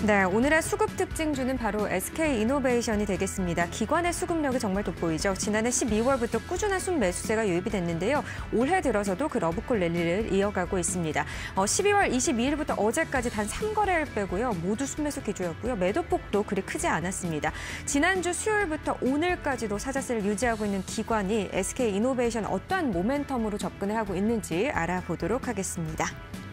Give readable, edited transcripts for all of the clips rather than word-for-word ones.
네, 오늘의 수급 특징주는 바로 SK이노베이션이 되겠습니다. 기관의 수급력이 정말 돋보이죠. 지난해 12월부터 꾸준한 순매수세가 유입이 됐는데요. 올해 들어서도 그 러브콜 랠리를 이어가고 있습니다. 12월 22일부터 어제까지 단 3거래일 빼고요. 모두 순매수 기조였고요. 매도폭도 그리 크지 않았습니다. 지난주 수요일부터 오늘까지도 사자세를 유지하고 있는 기관이 SK이노베이션 어떠한 모멘텀으로 접근을 하고 있는지 알아보도록 하겠습니다.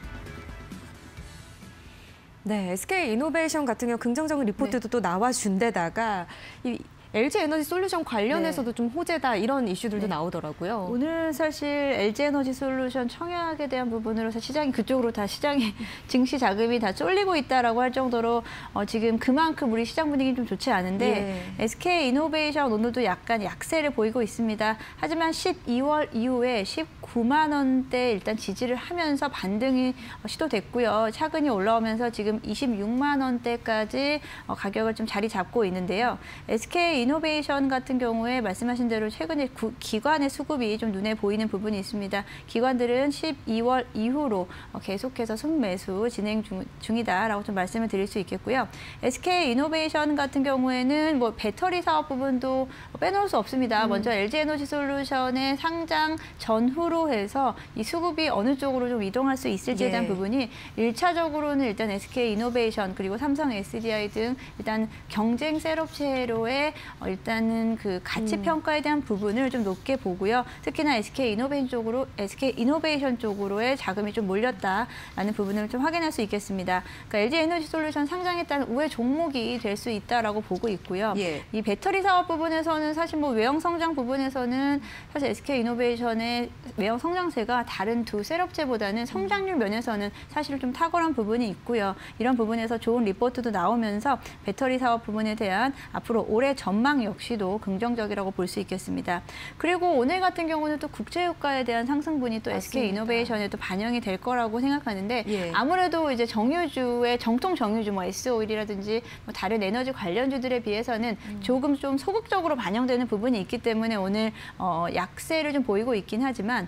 네, SK이노베이션 같은 경우 긍정적인 리포트도 또 나와준 데다가 이 LG에너지솔루션 관련해서도 좀 호재다 이런 이슈들도 나오더라고요. 오늘 사실 LG에너지솔루션 청약에 대한 부분으로서 시장이 그쪽으로 다 시장의 증시 자금이 다 쏠리고 있다라고 할 정도로 지금 그만큼 우리 시장 분위기는 좀 좋지 않은데 SK이노베이션 오늘도 약간 약세를 보이고 있습니다. 하지만 12월 이후에 19만 원대 일단 지지를 하면서 반등이 시도됐고요. 차근히 올라오면서 지금 26만 원대까지 가격을 좀 자리 잡고 있는데요. SK이노베이션 같은 경우에 말씀하신 대로 최근에 기관의 수급이 좀 눈에 보이는 부분이 있습니다. 기관들은 12월 이후로 계속해서 순매수 진행 중이다라고 좀 말씀을 드릴 수 있겠고요. SK이노베이션 같은 경우에는 뭐 배터리 사업 부분도 빼놓을 수 없습니다. 먼저 LG에너지솔루션의 상장 전후로 해서 이 수급이 어느 쪽으로 좀 이동할 수 있을지에 대한 부분이 1차적으로는 일단 SK이노베이션 그리고 삼성 SDI 등 일단 경쟁 셋업체로의 일단은 그 가치 평가에 대한 부분을 좀 높게 보고요. 특히나 SK이노베이션 쪽으로의 자금이 좀 몰렸다라는 부분을 좀 확인할 수 있겠습니다. 그러니까 LG에너지솔루션 상장에 따른 우회 종목이 될 수 있다라고 보고 있고요. 이 배터리 사업 부분에서는 사실 뭐 외형 성장 부분에서는 사실 SK이노베이션의 외형 성장세가 다른 두 셋업체보다는 성장률 면에서는 사실 좀 탁월한 부분이 있고요. 이런 부분에서 좋은 리포트도 나오면서 배터리 사업 부분에 대한 앞으로 올해 전망 역시도 긍정적이라고 볼 수 있겠습니다. 그리고 오늘 같은 경우는 또 국제유가에 대한 상승분이 또 SK이노베이션에도 반영이 될 거라고 생각하는데 아무래도 이제 정유주의 정통 정유주 뭐 S오일이라든지 뭐 다른 에너지 관련주들에 비해서는 조금 좀 소극적으로 반영되는 부분이 있기 때문에 오늘 약세를 좀 보이고 있긴 하지만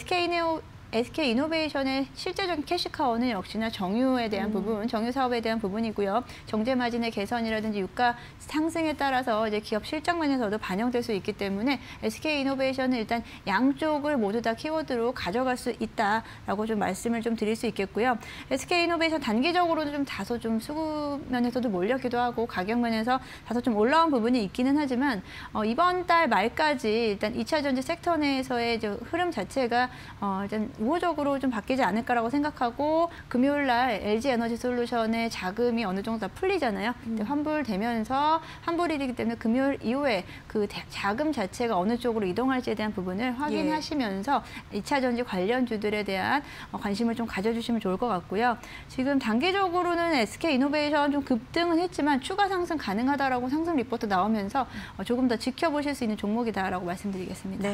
SK이노베이션의 실제적인 캐시카우는 역시나 정유에 대한 부분, 정유 사업에 대한 부분이고요. 정제 마진의 개선이라든지 유가 상승에 따라서 이제 기업 실적면에서도 반영될 수 있기 때문에 SK이노베이션은 일단 양쪽을 모두 다 키워드로 가져갈 수 있다라고 좀 말씀을 좀 드릴 수 있겠고요. SK이노베이션 단기적으로는 좀 다소 좀 수급면에서도 몰렸기도 하고 가격면에서 다소 좀 올라온 부분이 있기는 하지만 이번 달 말까지 일단 2차 전지 섹터 내에서의 이제 흐름 자체가 일단 우호적으로 좀 바뀌지 않을까라고 생각하고 금요일 날 LG에너지솔루션의 자금이 어느 정도 다 풀리잖아요. 환불되면서 환불일이기 때문에 금요일 이후에 그 자금 자체가 어느 쪽으로 이동할지에 대한 부분을 확인하시면서 2차 전지 관련주들에 대한 관심을 좀 가져주시면 좋을 것 같고요. 지금 단기적으로는 SK이노베이션 좀 급등은 했지만 추가 상승 가능하다라고 상승 리포트 나오면서 조금 더 지켜보실 수 있는 종목이다라고 말씀드리겠습니다.